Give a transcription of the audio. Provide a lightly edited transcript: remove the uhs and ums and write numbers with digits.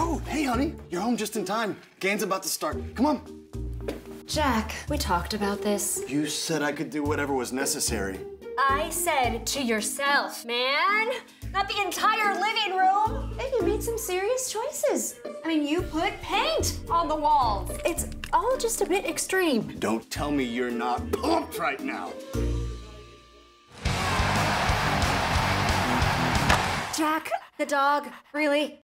Oh, hey, honey. You're home just in time. Game's about to start. Come on. Jack, we talked about this. You said I could do whatever was necessary. I said to yourself, man. Not the entire living room. And you made some serious choices. I mean, you put paint on the walls. It's all just a bit extreme. Don't tell me you're not pumped right now. Jack, the dog, really?